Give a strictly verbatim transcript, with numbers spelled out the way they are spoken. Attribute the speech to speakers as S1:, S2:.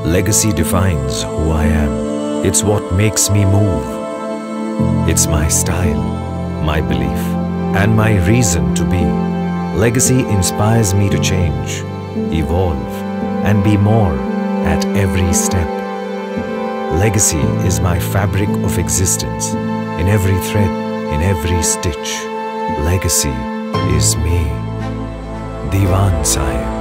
S1: Legacy defines who I am. It's what makes me move. It's my style, my belief, and my reason to be. Legacy inspires me to change, evolve, and be more at every step. Legacy is my fabric of existence, in every thread, in every stitch. Legacy is me. Diwan Saheb.